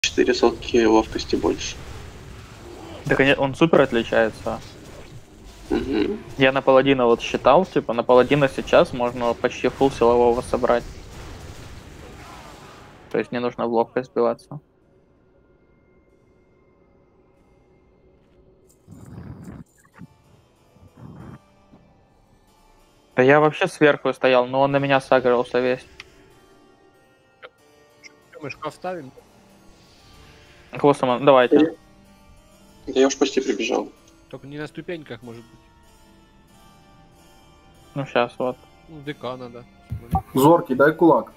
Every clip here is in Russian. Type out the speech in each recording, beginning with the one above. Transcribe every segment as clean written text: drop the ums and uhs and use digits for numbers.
4 сотки ловкости больше. Да, конечно, он супер отличается. Угу. Я на паладина вот считал, типа на паладина сейчас можно почти фул силового собрать. То есть не нужно в ловкость сбиваться. Да я вообще сверху стоял, но он на меня сагрился весь. Мы шкаф ставим. Хвостом, давайте. Я уж почти прибежал. Только не на ступеньках, может быть. Ну сейчас вот. Ну, ДК надо. Зоркий, дай кулак.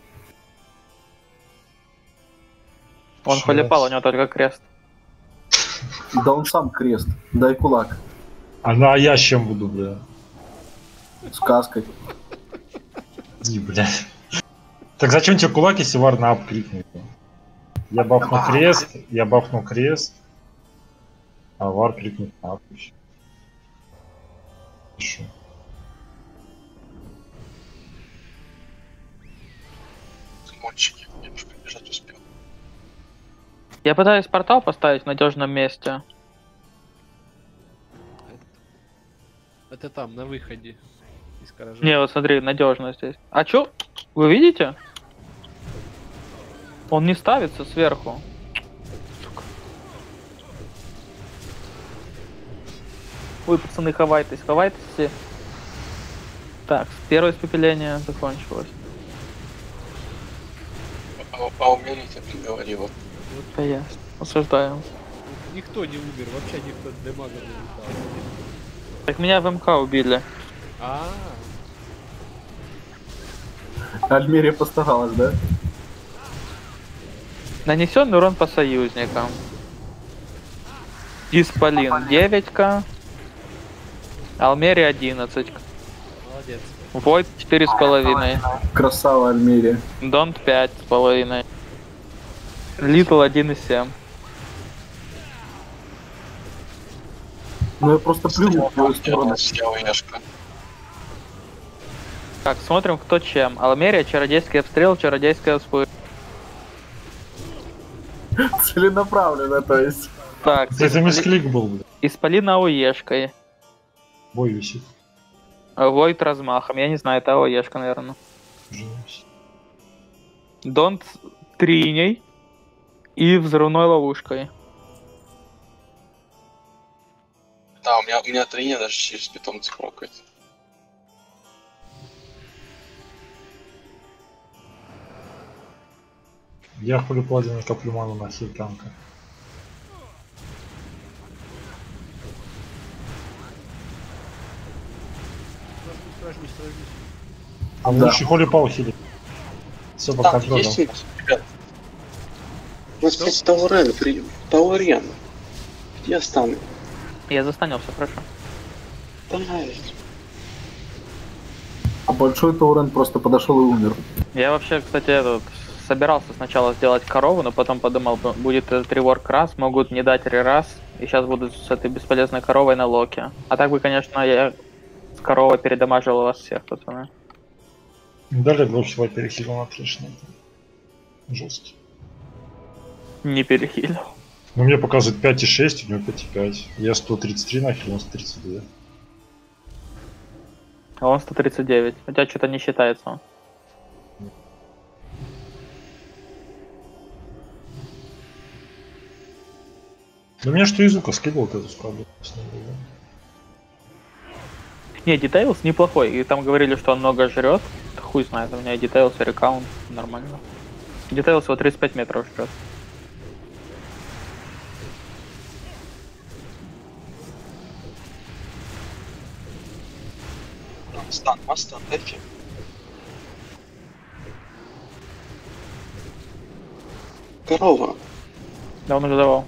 Он Щас. холипал, у него только крест. Да он сам крест. Дай кулак. А я с чем буду, бля? Сказкой. И, блядь. Так зачем тебе кулак, если вар на ап крикнет? Я бафну крест, а вар крикнет на ап еще. Хорошо. Мальчики, я уж прибежать успел. Я пытаюсь портал поставить в надежном месте. Это там, на выходе. Из гаража. Не, вот смотри, надежно здесь. А чё? Вы видите? Он не ставится сверху. Сука. Ой, пацаны, хавайтесь все. Так, первое испепеление закончилось. А умерите, приговорила. Да я осуждаю. Никто не умер, вообще никто демага не летал. Так меня в МК убили. А, Альмерия постаралась, да? Нанесенный урон по союзникам. Исполин 9к. Алмери 11. молодец. Войд 4,5. Красава Альмерия. Донт 5,5. Литл 1,7. Ну я просто плюнул в твою сторону. Яшка. Так, смотрим, кто чем. Алмерия, чародейский обстрел, чародейская вспышка. Целенаправленно, то есть. Так, Это мисклик был, бля. Исполин АОЕшкой. Бой висит. Войд размахом. Я не знаю, это АОЕшка, наверное. Жесть. Донт триней и взрывной ловушкой. Да, у меня тренер даже через питомца прокает. Я хули плазину коплю ману на хил танка. Стражник, стражник. А Да. лучше холи пау хилит. Все по Там контролю. есть у нас, ребят? У нас, кстати, Таурен, прием. Таурен. Где стану? Я застанился, хорошо. Да, есть. А большой Таурен просто подошел и умер. Я вообще, кстати, собирался сначала сделать корову, но потом подумал, будет этот реворк раз, могут не дать рераз, и сейчас буду с этой бесполезной коровой на локе. А так бы, конечно, я с коровой передамажил вас всех, пацаны. Далее бросил перехилил на трешный. Жесткий. Не перехилил. Но мне показывает 5,6, у него 5,5. Я 133 нахил, он 132. А он 139. У тебя что-то не считается. Ну меня что из лука скидывал эту складу. Не, Details неплохой. И там говорили, что он много жрет. Хуй знает, у меня Details и рекаунт нормально. Details его 35 метров жрет. Стан, мастан, дайте. Корова. Да он уже давал.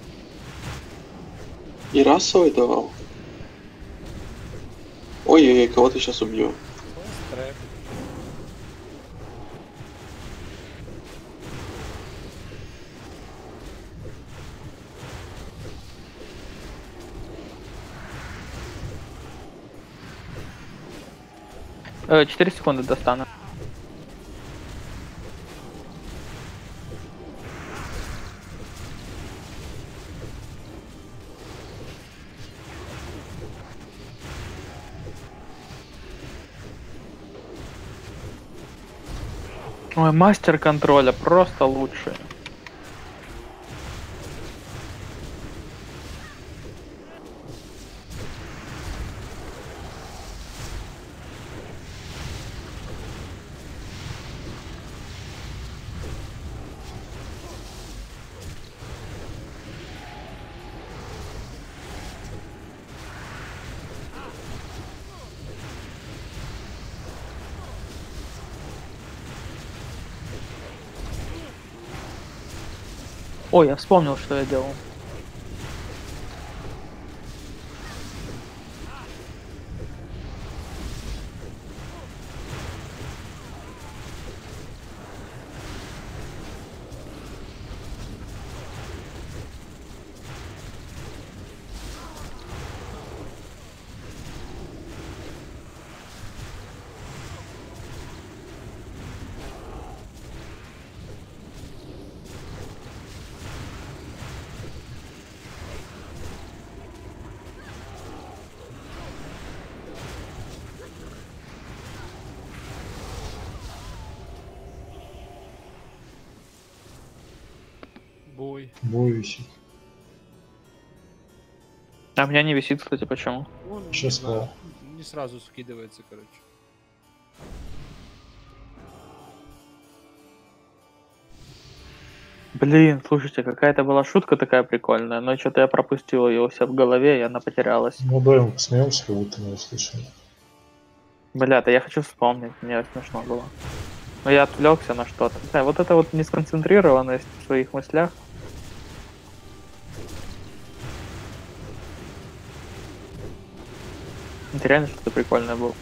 И расовый давал. Ой-ой-ой, кого-то сейчас убью. Трэп. 4 секунды достану. Ой, мастер контроля просто лучший. Ой, я вспомнил, что я делал. Бой. Бой висит. А у меня не висит, кстати, почему? Он, Сейчас не знаю, сказал. не сразу скидывается, короче. Блин, слушайте, какая-то была шутка такая прикольная, но что-то я пропустил ее у себя в голове, и она потерялась. Ну да, мы посмеемся, как будто мы услышали. Бля, да я хочу вспомнить, мне смешно было. Но я отвлекся на что-то. Да, вот это вот несконцентрированность в своих мыслях. Это реально что-то прикольное было.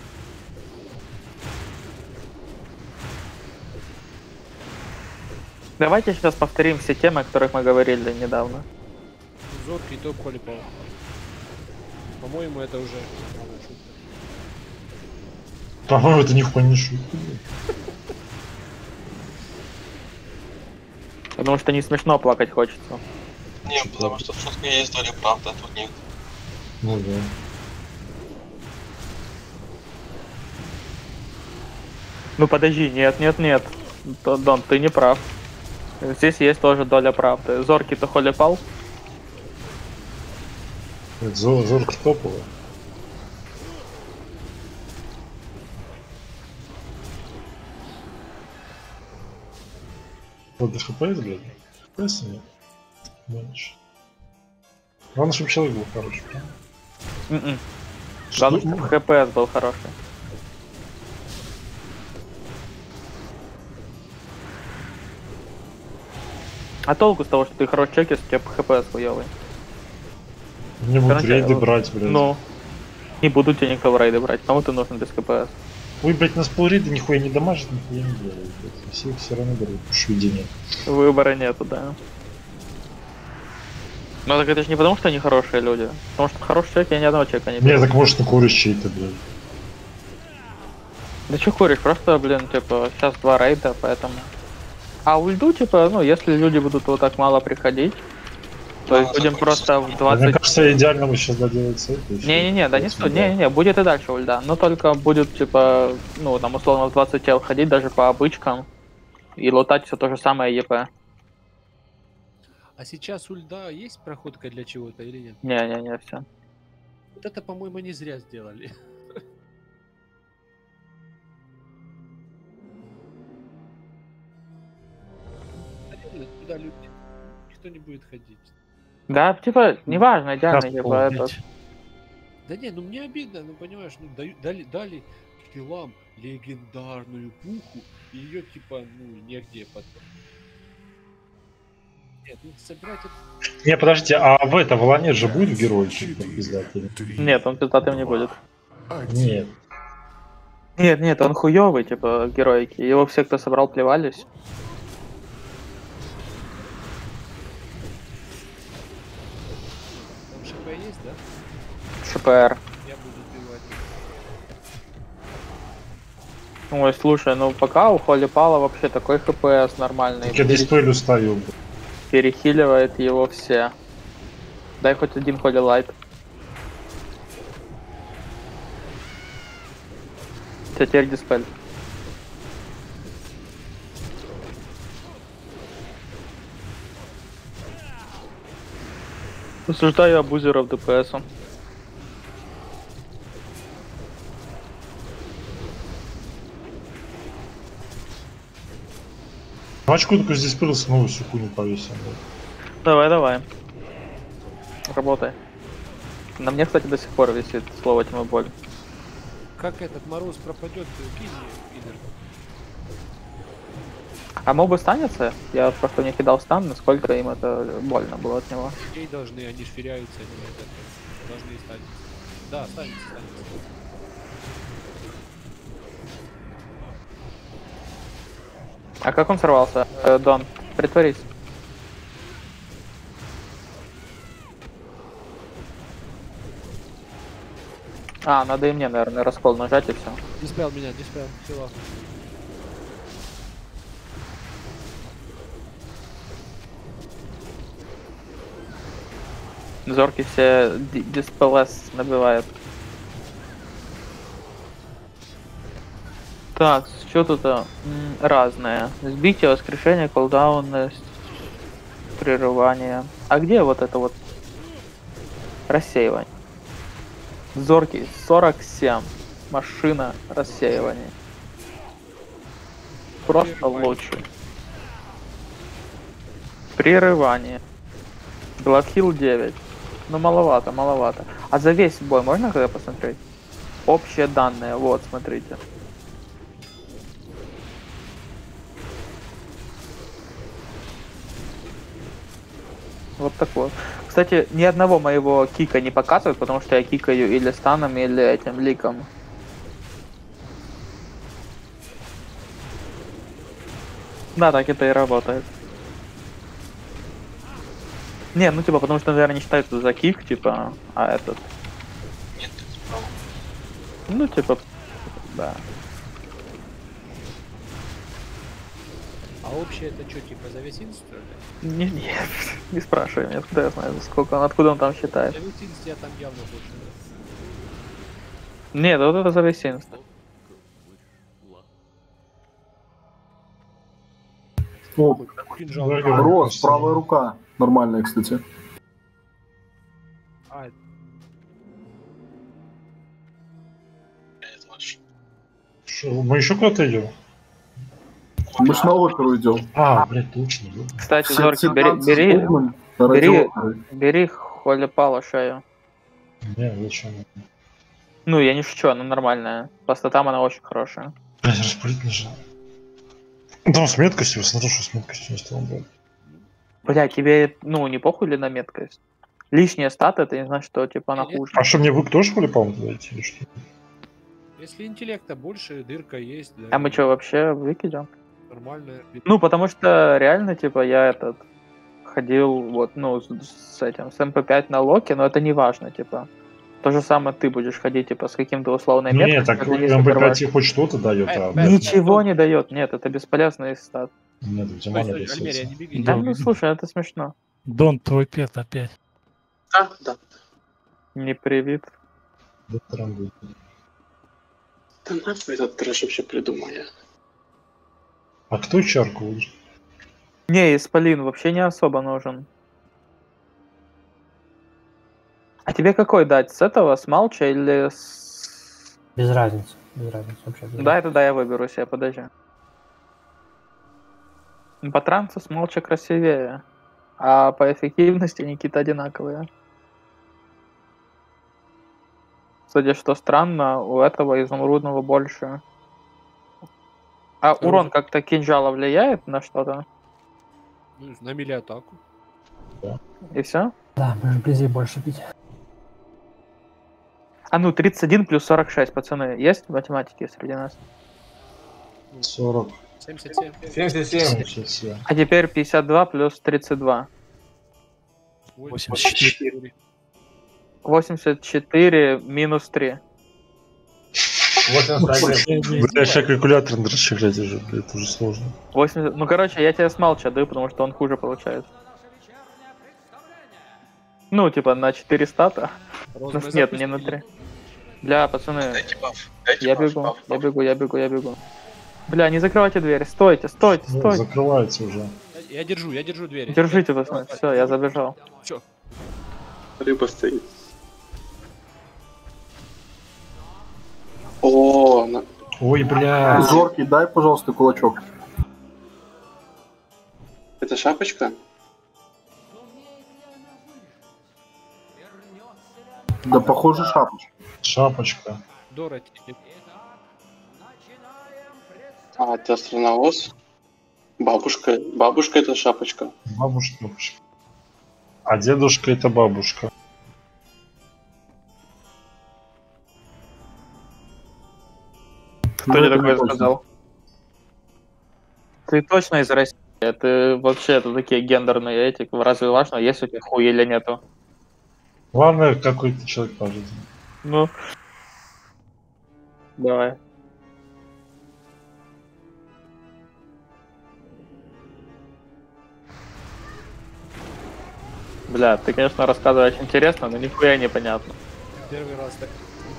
Давайте сейчас повторим все темы, о которых мы говорили недавно. Зоркий топ холипал. По-моему, это уже шутка. По-моему, это нихуя не шутка. Потому что не смешно, плакать хочется. Не, потому что в шутке есть доля правды, а тут нет. Ну да. Ну подожди, нет. Дон, ты не прав. Здесь есть тоже доля правды. Зоркий-то холипал? Это зорко топово. Вот ХПС, блядь. ХПС нет. Меньше. Главное, чтобы человек был хороший, правильно? М-м. Главное, чтобы ХПС был хороший. А толку с того, что ты хороший чекер, у тебя ХПС хуёвый? Мне будут Короче, рейды брать, блядь. Ну, не будут тебя никто в рейды брать. Кому ты нужен без ХПС? Ой, блядь, нас полрейда нихуя не дамажит, нихуя не делает, блядь. Все равно берут, шведение. Выбора нету, да. Ну так это же не потому, что они хорошие люди. Потому что хороший человек, я ни одного человека не Не, беру. так может, ты куришь чей-то, блядь. Да чё куришь? Просто, блин, типа, сейчас 2 рейда, поэтому... А ульду, типа, ну, если люди будут вот так мало приходить, то есть будем просто в 20... Мне кажется, идеально мы сейчас доделать сет. Не-не-не, да не стоит, не-не-не, будет и дальше ульда, но только будет, типа, ну, там, условно, в 20 тел ходить даже по обычкам и лутать все то же самое ЕП. А сейчас у льда есть проходка для чего-то или нет? Не-не-не, все. Вот это, по-моему, не зря сделали. Реально, туда люди... Никто не будет ходить. Да, типа, неважно, идеально, типа, это... Да не, ну мне обидно, ну понимаешь, ну дали скиллам легендарную пуху, и ее типа, ну, негде потом. Нет, ну собирать это... Не, подождите, а в это Волонет же будет герой, типа, пиздатый? Нет, он пиздатым не будет. Нет. Нет, он хуёвый, типа, героики. Его все, кто собрал, плевались. Там ШП есть, да? ШПР. Я буду убивать. Ой, слушай, ну пока у Холипала вообще такой ХПС нормальный. Так я дисплей ставил, блядь. Перехиливает его все. Дай хоть один Холи Лайт. Теперь диспель. Осуждаю абузеров ДПС. Ну, очку только здесь пылился, новую суку не повесил. Давай, давай. Работай. На мне, кстати, до сих пор висит слово тьмы боль. Как этот мороз пропадет, кинь мне, пидор. А мобы станется? Я просто не кидал стан, насколько им это больно было от него. Ей должны, они швыряются, они это, должны стать. Да, станется, станется. А как он сорвался? Дон, притворись. А, надо и мне, наверное, раскол нажать и все. Диспел меня, диспел, все. Зорки все диспелс набивает. Так, что тут разное? Сбитие, воскрешение, колдауны, прерывание. А где вот это вот рассеивание? Зоркий 47. Машина рассеивания. Просто лучше. Прерывание. Гладхилл 9. Ну маловато, маловато. А за весь бой можно когда посмотреть? Общие данные, вот, смотрите. Вот так вот. Кстати, ни одного моего кика не показывают, потому что я кикаю или станом, или этим ликом. Да, так это и работает. Не, ну типа, потому что, наверное, не считается за кик, типа, а этот. Нет, ты не прав. Ну, типа, да. А общее это что, типа за весь инст, что ли? Нет, не спрашивай меня, откуда я знаю, сколько он, откуда он там считает. За весь инст я там явно больше, да? Нет, вот это за весь инст. О, Кинжал. Да, Рос, правая рука. Нормальная, кстати. А, Это вообще. Шо, мы еще куда-то идем? Мы ж на оперу идем. А, блядь, точно. да. Кстати, Все Зорки, 17 бери, пугмен ради бери. оперы. бери холепало шею. Не, зачем? Ну, я не шучу, она нормальная. Просто там она очень хорошая. Блядь, распылить нельзя. Ну, там с меткостью, я смотрю, что с меткостью не стало, блядь. Бля, тебе, ну, не похуй ли на меткость? Лишняя стат, это не значит, что, типа, она Нет. хуже. А что, мне вы тоже хули по-моему туда идти или что? если интеллекта больше, дырка есть, да. А мы что, вообще выкидем? Нормально. Ну, потому что реально, типа, я этот ходил, вот, ну, с этим, с МП5 на локе, но это не важно, типа. То же самое ты будешь ходить, типа, с каким-то условной Не, меткостью. так если закрывать. МБ5 хоть что-то дает, а... Ничего не дает, нет, это бесполезный стат. Нет, у тебя Ой, надо стой, Альмерия, не беги. Да, ну, слушай, это смешно. Дон, твой пет опять. Да, да. Не привит. Доктором будет. Да нахуй этот трэш вообще придумал я. А кто чарку выиграл? Не, Исполин вообще не особо нужен. А тебе какой дать? С этого, с Малча или с... Без разницы вообще. Без Да, это да, я выберу себе, подожди. Ну, по трансу с Малча красивее. А по эффективности Никита одинаковые. Кстати, что странно, у этого изумрудного больше. А урон как-то кинжала влияет на что-то? Ну, на мили-атаку. И все? Да, будешь вблизи больше бить. А ну, 31 плюс 46, пацаны. Есть математики среди нас? 40. 77. 77. А теперь 52 плюс 32. 84. 84 минус 3. Бля, я сейчас калькулятор надо расширять уже, блядь, это уже сложно. 80... Ну, короче, я тебе с Малча даю, потому что он хуже получается. Ну, типа, на 4 стата. Розовый Ну, нет, запуск не на или- 3. Бля, пацаны, Дайте баф. Дайте я баф, бегу, баф, я баф. бегу, я бегу, я бегу. Бля, не закрывайте дверь, стойте, стойте, Ну, стойте. закрывается уже. Я держу дверь. Держите, пацаны, все, я забежал. Все. Рыба стоит. О, Ой, бля. Зоркий, дай, пожалуйста, кулачок. это шапочка? Да, похоже, шапочка. Шапочка. Дороти. А, это астронавоз? Бабушка. Бабушка это шапочка. Бабушка. А дедушка это бабушка. Кто Ну, тебе это такое не точно. сказал? Ты точно из России? Ты вообще это такие гендерные эти. Разве важно, есть у тебя хуй или нету? Главное, какой ты человек по жизни. Ну. Давай. Бля, ты, конечно, рассказываешь интересно, но нихуя непонятно. Первый раз так.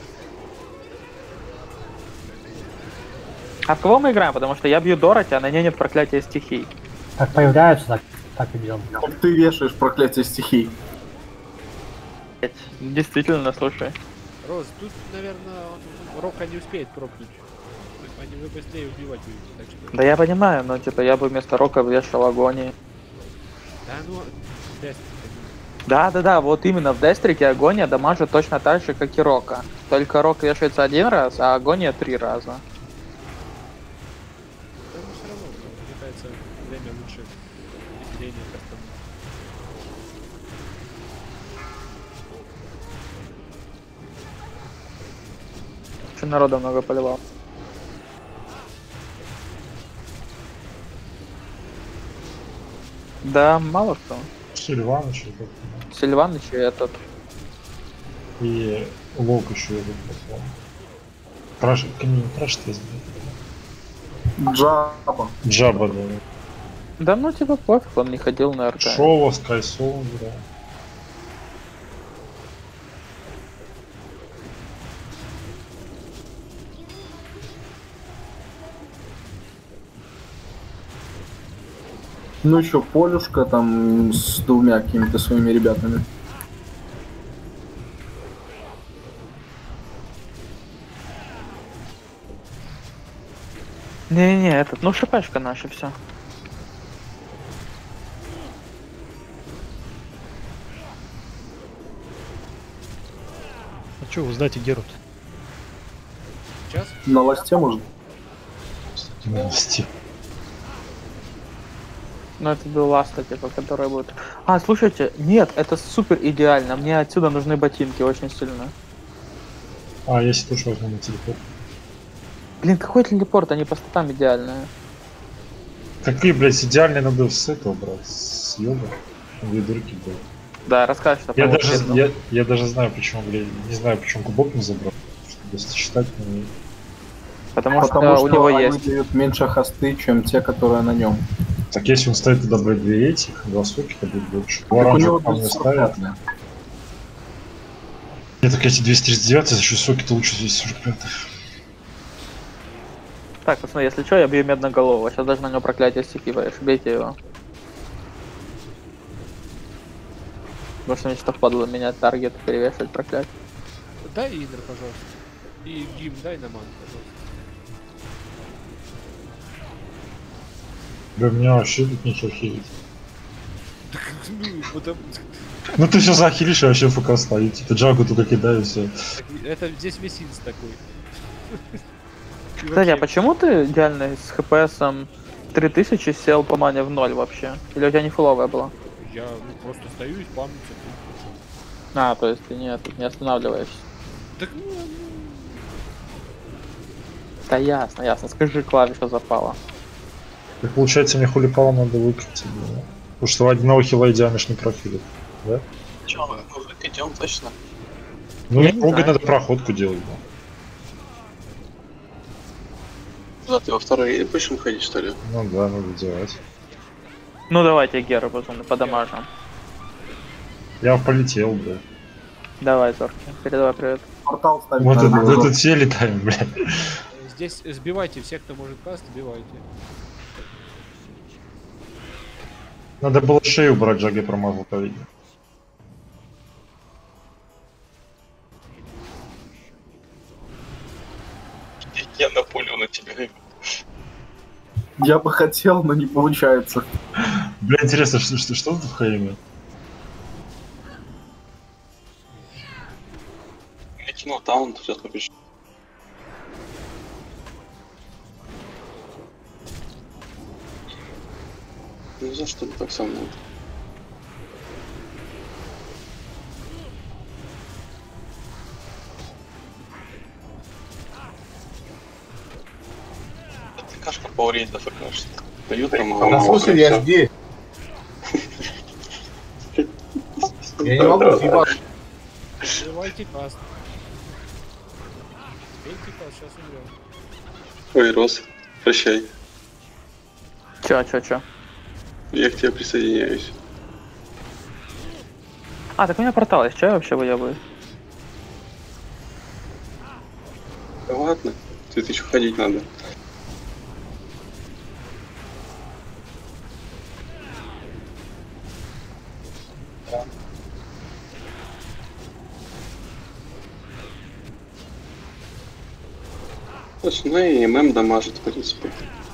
А в кого мы играем? Потому что я бью Дороти, а на ней нет проклятия стихий. Как появляются, так и бьем. Как ты вешаешь проклятие стихий. Действительно, слушай. Роз, тут, наверное, Рока не успеет прокнуть. Они вы быстрее убивать будете, так что... Да я понимаю, но типа я бы вместо Рока вешал агонии. Да ну, тест. Да, вот именно в Дестрике агония дамажит точно так же, как и Рока. Только Рок вешается один раз, а агония 3 раза. Да ну все равно, мне кажется, время лучше разделение как-то. Что народа много поливал. Да, мало кто. Сильваныч как-то. Сильваныч и этот. И Лок еще я тут послал. Краш, не краш тест, Джаба. Джаба, да. Да ну типа пофиг, он не ходил на РТ. Шоу, Скайсоу, да. Ну еще Полюшка там с двумя какими-то своими ребятами. Не-не-не, этот, ну шипешка наша, все. А что вы сдайте Герут? Сейчас? На ласте, может? Новости. Ну это был ласта, типа, которая будет. А, слушайте, нет, это супер идеально. Мне отсюда нужны ботинки очень сильно. А, если тоже возьму на телефон. Блин, какой телепорт, они по статам идеальные. Какие, блядь, идеальные надо с этого брать, с йога. Две дырки были. Да, расскажешь, что Я даже знаю, почему, блядь, не знаю, почему кубок не забрал. Чтобы считать не... Потому что Потому у него они есть. дают меньше хосты, чем те, которые на нем. Так если он ставит туда, блядь, две этих, два сокета будет больше. Так у него Оранжевых там не 245. ставят. Нет, так эти 239, за счет сокета лучше 245. Так, пацаны, если что, я бью медноголового. Сейчас даже на него проклятие стихиваешь. Бейте его. Потому что мне что впадло менять таргет, перевешивать проклятие. Дай Инер, пожалуйста. И Гим, дай на ман, пожалуйста. Да меня вообще тут нечего хилить. Ну, потому... Ну ты все захилишь, и вообще ФК стоит. Типа Джагу только кидаю, все. Это здесь весь инс такой. И Кстати, а вообще, почему ты идеально с ХПСом 3000 сел по мане в 0 вообще? Или у тебя не фуловая была? я просто стою и спамлю. А, то есть ты не останавливаешься. Так ну, Да ясно. Скажи, клавиша запала. Так получается, мне хулипала надо выкрутить. Да? Потому что одного хила идеально ж не профилит. Да? Че, мужик, идем точно? Ну Я и не долго знаю. надо проходку делать. Да. Куда ты во второй будешь ходить, что ли? Ну да, надо делать. Ну давайте Геру, пацаны, подамажем. Я полетел, бля. Давай, Зорки, передавай привет. Портал ставить Мы надо было. тут все летаем, бля. здесь сбивайте всех, кто может каст, сбивайте. Надо было шею брать, Джаги промазал, по видео. Я напулю на тебя. Я бы хотел, но не получается. Бля, интересно, что тут в Хайме? Я кинул таунт, сейчас напишу. Ну за что ты так со мной? Ты кашка поурить зафркашься. Дают там Да слушай, я здесь. Я не могу съебаться. Давайте каст. Бейте каст, сейчас умрем. Ой, Рос, прощай. Чё? Я к тебе присоединяюсь. А, так у меня портал есть, чё я вообще выебываюсь? Да ладно, тут еще ходить надо. Слушай, ну и ММ дамажит, в принципе.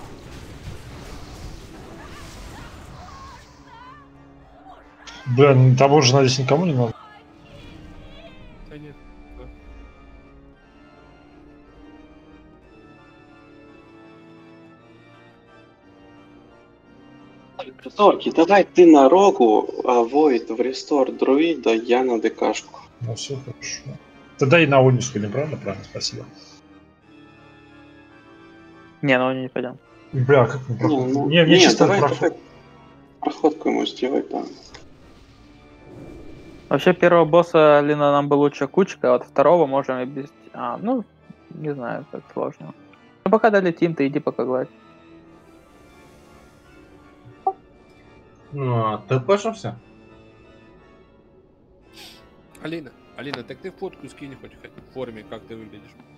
Бля, того же здесь никому не надо. Да нет. Зорки, давай ты на рогу, а Войд в рестор друида, я на ДКшку. Ну все хорошо. Тогда и на Уню сходим, правильно? Правильно, спасибо. Не, ну не пойдем. Бля, как мы проход... ну, мне чисто давай, проход... давай проходку ему сделай там. Вообще первого босса Лина нам бы лучше кучка, а вот второго можем и без... А, ну, не знаю, так сложно. Ну пока долетим, ты иди пока гладь. Ну, ты пошелся? Алина, так ты фотку скинь хоть в форме, как ты выглядишь.